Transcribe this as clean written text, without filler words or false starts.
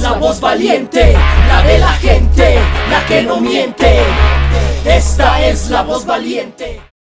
la voz valiente, la de la gente, la que no miente. Esta es la voz valiente.